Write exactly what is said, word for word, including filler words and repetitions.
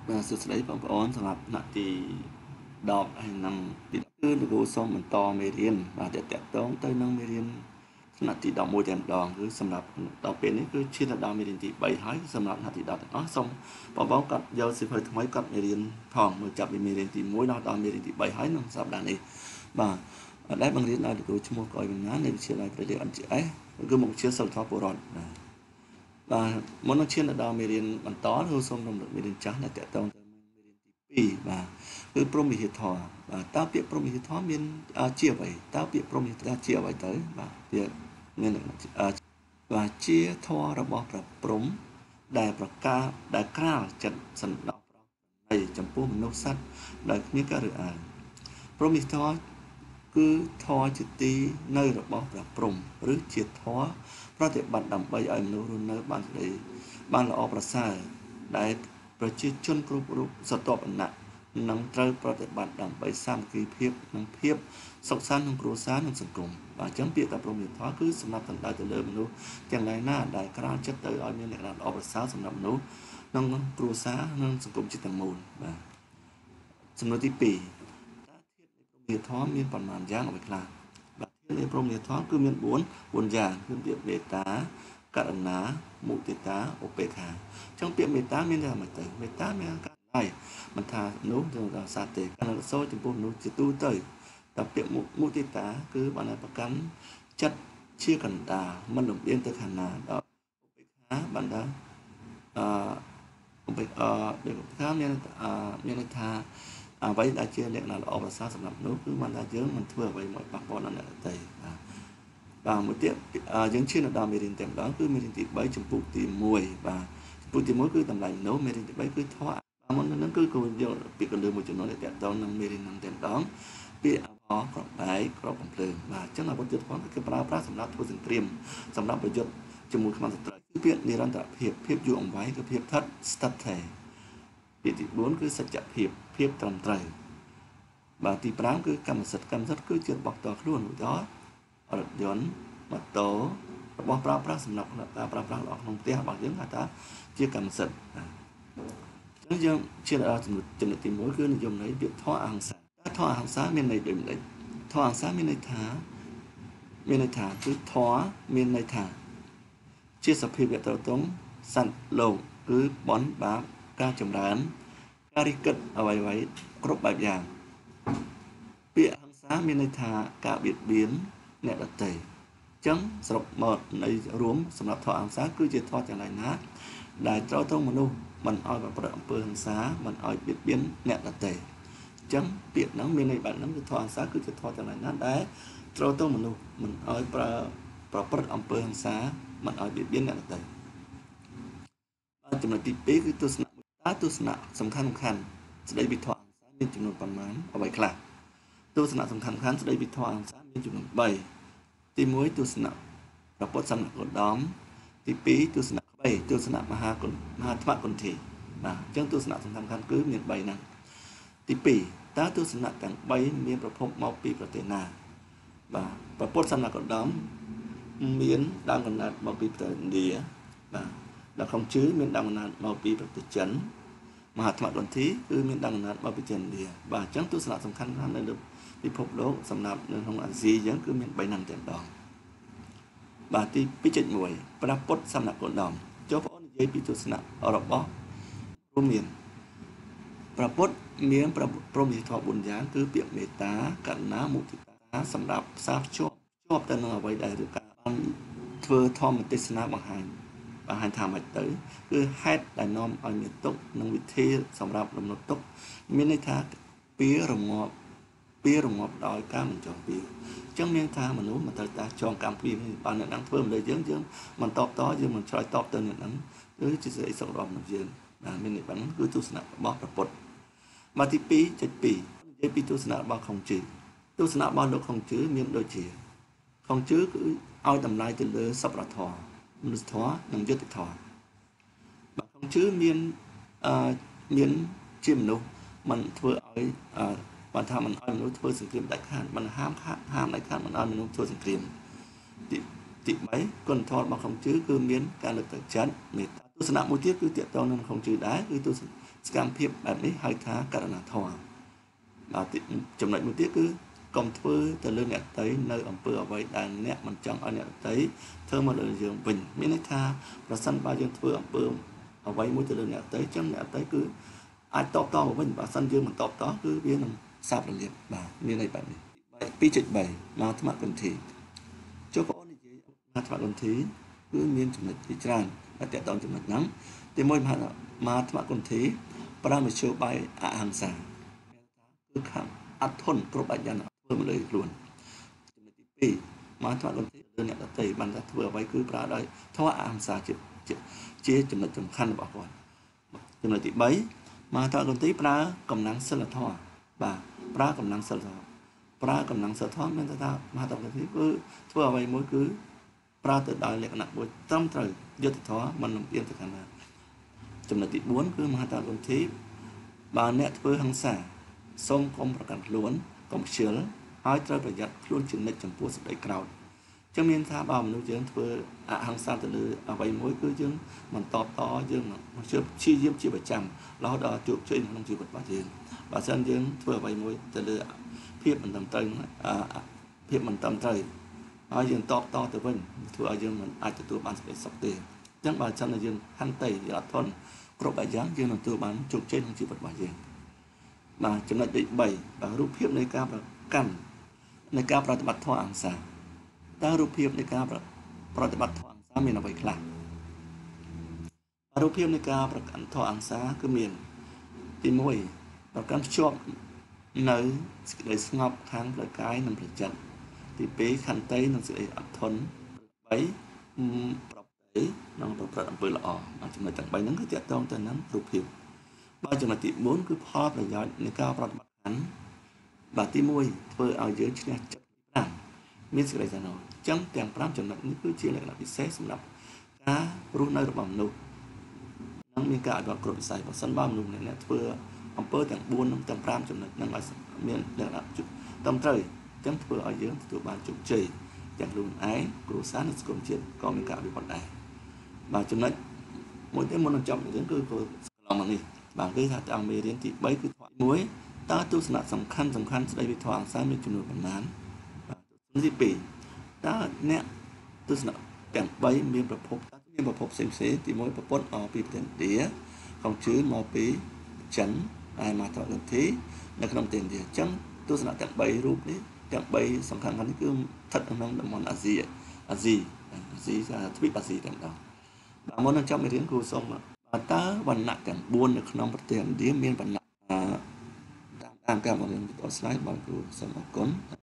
បាទសួស្តីបងប្អូនសម្រាប់ថ្នាក់ទីដប់ហើយនឹងទីគឺលោកគ្រូសូមបន្តមេរៀនបាទតកតងទៅនឹងមេរៀនថ្នាក់ទីដប់មួយតែម្ដងគឺសម្រាប់ដល់ពេលនេះគឺឈានដល់មេរៀនទីបីហើយសម្រាប់ថ្នាក់ទីដប់ទាំងអស់សូមបងប្អូនកាត់យកសៀវភៅថ្មីកាត់មេរៀនផងមើលចាប់ពីមេរៀនទីមួយដល់ដល់មេរៀនទីបីហើយក្នុងសប្តាហ៍នេះបាទដែលបង្រៀនឲ្យលោកគ្រូឈ្មោះក្រោយបំណាននៃវិទ្យាល័យប្រទេស អិន ជី អេស គឺមុខវិជ្ជាសិលធម៌ពលរដ្ឋបាទបាទមុននឹងឈានដល់មេរៀនបន្តគឺសូមរំលឹកមេរៀនចាស់ដែលតកតងទៅមេរៀនទីពីរបាទគឺព្រហ្មវិហារធម៌បាទតើពាក្យព្រហ្មវិហារធម៌មានជាអ្វីតើពាក្យព្រហ្មវិហារធម៌ជាអ្វីទៅបាទវាមានបាទជាធម៌របស់ព្រះព្រហ្មដែលប្រកាសដែលក្រាលចិត្តសន្តោសប្រោសប្រណីចំពោះមនុស្សសត្វដែលគ្មានការរើសអើងព្រហ្មវិហារធម៌គឺធម៌ជាទីនៅរបស់ព្រះព្រហ្មឬជាធម៌ប្រតិបត្តិដើម្បីឲ្យមនុស្សរស់នៅបានសេចក្តីបានល្អប្រសើរដែលប្រជាជនគ្រប់រូបសតបអណៈនឹងត្រូវប្រតិបត្តិដើម្បីសាមគ្គីភាពនិងភាពសុខសាន្តក្នុងគ្រួសារនិងសង្គមបាទអញ្ចឹងពាក្យថាព្រហ្មវិហារធម៌គឺសម្រាប់សំដៅទៅលើមនុស្សទាំងឡាយណាដែលក្រាលចិត្តទៅឲ្យមានលក្ខណៈល្អប្រសើរសម្រាប់មនុស្សក្នុងគ្រួសារនិងសង្គមជាតិទាំងមូលបាទសំណួរទីពីរធាតុនៃព្រហ្មវិហារធម៌មានប៉ុន្មានយ៉ាងអ្វីខ្លះបាទធាតុនៃព្រហ្មវិហារធម៌គឺមានបួន បួនយ៉ាងគឺពាក្យមេត្តាករុណាមុទិតាឧបេក្ខាអញ្ចឹងពាក្យមេត្តាមានតែមួយទៅមេត្តាមានការហើយមិនថាមនុស្សទៅដល់សត្វទេការសោចំពោះមនុស្សជាទូទៅតែពាក្យមុទិតាគឺបានប្រកាន់ចិត្តជាកណ្ដាលមិនលំអៀងទៅខាងណាដល់ឧបេក្ខាបានថាអឺឧបេក្ខាដែលឧបេក្ខាមានមានន័យថាអ្វីដែលជាលក្ខណៈល្អប្រសើរសម្រាប់មនុស្សគឺមិនថាយើងមិនធ្វើអ្វីមកប៉ះពាល់ដល់អ្នកដទៃបាទបាទមួយទៀតយើងឈានដល់មេរៀនតែម្ដងគឺមេរៀនទីបីចំពុកទីមួយបាទចំពុកទីមួយគឺតម្លៃមនុស្សមេរៀនទីបីគឺធម៌បាទមុននឹងគឺគួរយកពាក្យកន្លឹះមួយចំនួនដែលតាក់ទងនឹងមេរៀននឹងតែម្ដងពាក្យអបអរក្របបែកក្របបំភ្លើងបាទអញ្ចឹងអាវុធយុទ្ធភ័ណ្ឌគឺគេប្រើប្រាស់សម្រាប់ធ្វើសង្គ្រាមសម្រាប់ប្រយុទ្ធជាមួយខ្មាំងសត្រូវគឺពាក្យនិរន្តរភាពភាពយូរអង្វែងគឺភាពថិតស្ថិតថេរពាក្យទីបួនគឺសច្ចភាពភាពត្រឹមត្រូវបាទទីប្រាំគឺកម្មសិទ្ធិកម្មសិទ្ធិគឺជារបស់ផ្ទាល់ខ្លួនឧទាហរណ៍រថយន្តម៉ូតូរបស់ប្រើប្រាស់សម្រាប់ការប្រើប្រាស់ក្នុងផ្ទះរបស់យើងហៅថាជាកម្មសិទ្ធិអញ្ចឹងយើងជាដល់ចំណុចទីមួយគឺនិយមន័យពាក្យធម៌អហិង្សាតើធម៌អហិង្សាមានន័យដូចម្ដេចធម៌អហិង្សាមានន័យថាមានន័យថាគឺធម៌មានន័យថាជាសភាវៈត្រតុងសត្វលោកគឺបន់បាបការចម្រើនការរិះគិតអ្វីៗគ្រប់បែបយ៉ាងពាក្យអហិង្សាមានន័យថាការបៀតបៀនអ្នកដទៃអញ្ចឹងសរុបមកនៃរួមសម្រាប់ធម៌អហិង្សាគឺជាធម៌ទាំងឡាយណាដែលត្រូវទៅមនុស្សមិនឲ្យប្រព្រឹត្តអំពើហិង្សាមិនឲ្យបៀតបៀនអ្នកដទៃអញ្ចឹងពាក្យហ្នឹងមានន័យបែបហ្នឹងគឺធម៌អហិង្សាគឺជាធម៌ទាំងឡាយណាដែលត្រូវទៅមនុស្សមិនឲ្យប្រើប្រព្រឹត្តអំពើហិង្សាមិនឲ្យបៀតបៀនអ្នកដទៃចំណុចទីពីរគឺទស្សនៈតើទស្សនៈសំខាន់សំខាន់ស្ដីពីធម៌អហិង្សាមានចំនួនប៉ុន្មានអ្វីខ្លះទស្សនៈសំខាន់សំខាន់ស្ដីពីធម៌អហិង្សាមានចំនួនបីទីមួយទស្សនៈព្រះពុទ្ធសាសនាគោតមទីពីរទស្សនៈបីទស្សនៈមហាគុណមហាថ្មគុណធីបាទអញ្ចឹងទស្សនៈសំខាន់សំខាន់គឺមានបីហ្នឹងទីពីរតើទស្សនៈទាំងបីមានប្រភពមកពីប្រទេសណាបាទព្រះពុទ្ធសាសនាគោតមមានដើមកំណើតមកពីប្រទេសឥណ្ឌាបាទដល់ខំជឿមានដើមកំណើតមកពីប្រទេសចិនមហាថ្មគុណធីគឺមានដើមកំណើតមកពីចិនឥណ្ឌាបាទអញ្ចឹងទស្សនៈសំខាន់នៅលើពិភពលោកសម្រាប់នៅក្នុងអាស៊ីអញ្ចឹងគឺមានបីហ្នឹងតែម្ដងបាទទីពីរ មួយ ព្រះពុទ្ធសាសនាគោតមចូលបងប្អូននិយាយពីទស្សនៈរបស់រួមមានព្រះពុទ្ធមានព្រហ្មវិហារធម៌បួនយ៉ាងគឺពាក្យមេត្តាករុណាមុទិតាសម្រាប់ផ្សារភ្ជាប់ជាប់ទៅនឹងអ្វីដែលឬការបានធ្វើធម្មទេសនាបង្ហាញបង្ហាញថាម៉េចទៅគឺហេតុដែលនាំឲ្យមានទុក្ខនិងវិធីសម្រាប់រំលត់ទុក្ខមានន័យថាពីរងាប់ពីរងាប់ដោយការមិនចង់ពីអញ្ចឹងមានថាមនុស្សមិនត្រូវតាចងកម្មពីបានអ្នកហ្នឹងធ្វើមិនលើយើងយើងមិនតបតយើងមិនឆ្លើយតបទៅអ្នកហ្នឹងគឺជាសេចក្តីសុខរបស់មនុស្សយើងបាទមានន័យហ្នឹងគឺទស្សនៈរបស់ព្រះពុទ្ធមកទីពីរ ពីរនិយាយពីទស្សនៈរបស់ខុងជឺទស្សនៈរបស់លោកខុងជឺមានដូចជាខុងជឺគឺឲ្យតម្លៃទៅលើសប្បុរសធម៌មនុស្សធម៌និងយុត្តិធម៌បាទខុងជឺមានអឺមានជាមនុស្សមិនធ្វើឲ្យអឺបានថាមិនឲ្យមនុស្សធ្វើសង្គ្រាមដាច់ខាតមិនហាមហាមដាច់ខាតមិនឲ្យមនុស្សធ្វើសង្គ្រាមទីទីបីគុណធម៌របស់ខុងជឺគឺមានការលើកទឹកចិត្តមេត្តាទទស្សនៈមួយទៀតគឺតកតងនឹងក្នុងជឿដែរគឺទស្សនៈសកម្មភាពបែបនេះហៅថាករណធម៌បាទចំណុចមួយទៀតគឺកុំធ្វើទៅលើអ្នកដទៃនៅអំពើអ្វីដែលអ្នកមិនចង់ឲ្យអ្នកដទៃធ្វើមកលើយើងវិញមានន័យថាប្រសិនបើយើងធ្វើអំពើអ្វីមួយទៅលើអ្នកដទៃចឹងអ្នកដទៃគឺអាចតបតមកវិញបើសិនយើងមិនតបតគឺវានឹងសាបរលាបបាទមានន័យបែបនេះ ពីរ 3 មកអាត្មគន្ធីចូលបងនិយាយអាត្មគន្ធីគឺមានចំណុចជាច្រើនតែតកតងចំណុចហ្នឹងទីមួយមហាអាត្មគន្ធីប្រើមធ្យោបាយអហិង្សាគឺខាងអត់ធន់គ្រប់អញ្ញធ្វើមកលើខ្លួនចំណុចទីពីរមហាអាត្មគន្ធីលើអ្នកដទៃបានថាធ្វើអ្វីគឺប្រើដោយធម៌អហិង្សាជាជាចំណុចសំខាន់របស់គាត់ចំណុចទីបីមហាអាត្មគន្ធីប្រើកម្លាំងសិលធម៌បាទប្រើកម្លាំងសិលធម៌ប្រើកម្លាំងសិលធម៌មានន័យថាមហាតកន្ធីគឺធ្វើអ្វីមួយគឺប្រើទៅដោយលក្ខណៈមួយត្រឹមត្រូវយុត្តិធម៌មិនលំអៀងទៅខាងណាចំណុចទីបួនគឺមហាតកន្ធីបើអ្នកធ្វើហិង្សាសូមកុំប្រកាន់ខ្លួនកុំខ្ជិលហើយត្រូវប្រយ័ត្នខ្លួនជានិច្ចចំពោះសេចក្តីក្រោធចឹងមានថាបើមនុស្សយើងធ្វើអហិង្សាទៅលើអ្វីមួយគឺយើងមិនតបតយើងមិនជឿព្យាយាមជាប្រចាំរហូតដល់ជោគជ័យក្នុងជីវិតរបស់យើងបើសិនយើងធ្វើអ្វីមួយទៅលើភាពមិនត្រឹមត្រូវភាពមិនត្រឹមត្រូវហើយយើងតបតទៅវិញធ្វើឲ្យយើងមិនអាចទទួលបានសេចក្តីសុខទេអញ្ចឹងបើចាំតែយើងហន្តីយើងអត់ធន់គ្រប់បែបយ៉ាងយើងនឹងទទួលបានជោគជ័យក្នុងជីវិតរបស់យើងបាទចំណុចទីបីបាទរូបភាពនៃការប្រកាន់នៃការប្រតិបត្តិធម៌អង្សាតើរូបភាពនៃការប្រតិបត្តិធម៌អង្សាមានអ្វីខ្លះរូបភាពនៃការប្រកាន់ធម៌អង្សាគឺមានទីមួយប្រកាន់ភ្ជាប់នៅសេចក្តីស្ងប់ខាងផ្លូវកាយនិងផ្លូវចិត្តទីពីរខន្តីនិងសេចក្តីអត់ធន់ទីបីប្រព្រឹត្តនិងប្រព្រឹត្តអំពើល្អចំណុចទាំងបីហ្នឹងគឺតកតងទៅនឹងរូបភាពបើចំណុចទីបួនគឺផលប្រយោជន៍នៃការប្រតិបត្តិការបាទទីមួយធ្វើឲ្យយើងឈ្នះចិត្តទីប្រាំមានសេចក្តីស្នូលអញ្ចឹងទាំងប្រាំចំណុចនេះគឺជាលក្ខណៈពិសេសសម្រាប់ការរស់នៅរបស់មនុស្សនឹងមានការអនុវត្តគ្រប់វិស័យបើសិនបើមនុស្សម្នាក់ធ្វើអំពើទាំងបួននិងទាំងប្រាំចំណុចហ្នឹងឲ្យមានលក្ខណៈត្រឹមត្រូវអញ្ចឹងធ្វើឲ្យយើងទទួលបានជោគជ័យទាំងខ្លួនឯងគ្រួសារនិងសង្គមជាតិក៏មានការវិវត្តដែរបាទចំណុចមួយទៀតមុននឹងចប់រឿងគឺកន្លងមកនេះបាទគេថាតាមមេរៀនទីបីគឺធម៌មួយតើទស្សនៈសំខាន់សំខាន់ស្ដីពីធម៌អង្សាមានចំនួនប៉ុន្មានបាទទស្សនៈទីពីរតើអ្នកទស្សនៈទាំងបីមានប្រភពតើមានប្រភពផ្សេងផ្សេងទីមួយប្រពន្ធអពីប្រទេសឥណ្ឌាក្នុងជឿមកពីចិនហើយមកតកន្ធីនៅក្នុងប្រទេសឥណ្ឌាអញ្ចឹងទស្សនៈទាំងបីរូបនេះទាំងបីសំខាន់ៗនេះគឺស្ថិតក្នុងតំបន់អាស៊ីអាស៊ីអាស៊ីទ្វីបអាស៊ីទាំងដល់បាទមុននឹងចប់មេរៀនគូសូមបាទតើវណ្ណៈទាំងបួននៅក្នុងប្រទេសឥណ្ឌាមានវណ្ណៈតាមតាមការបង្រៀនពីអស្ចារ្យបងគ្រូសូមអរគុណ